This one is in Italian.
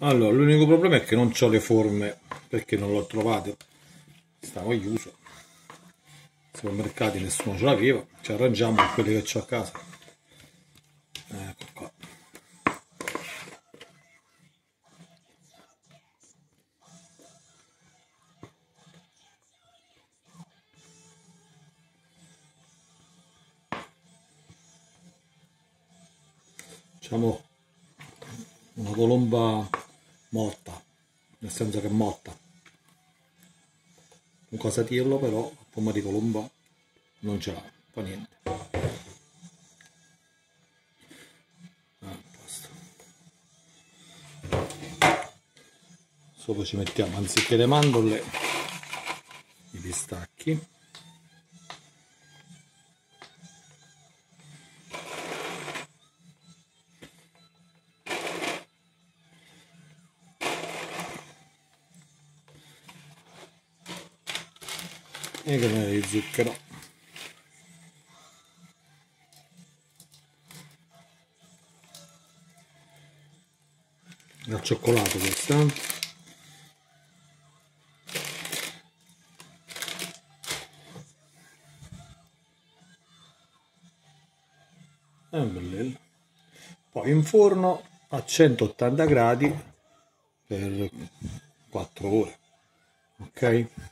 Allora, l'unico problema è che non ho le forme perché non l'ho trovate, stavo chiuso. Ai supermercati nessuno ce l'aveva, ci arrangiamo con quelle che ho a casa. Ecco qua. Diciamo una colomba morta, nel senso che è morta. Un casatiello però, a forma di colomba, non ce l'ha, fa niente. Basta. Sopra ci mettiamo, anziché le mandorle, i pistacchi. E granelli di zucchero. Al cioccolato questa. È un bellello. Poi in forno a 180 gradi per 4 ore. Ok?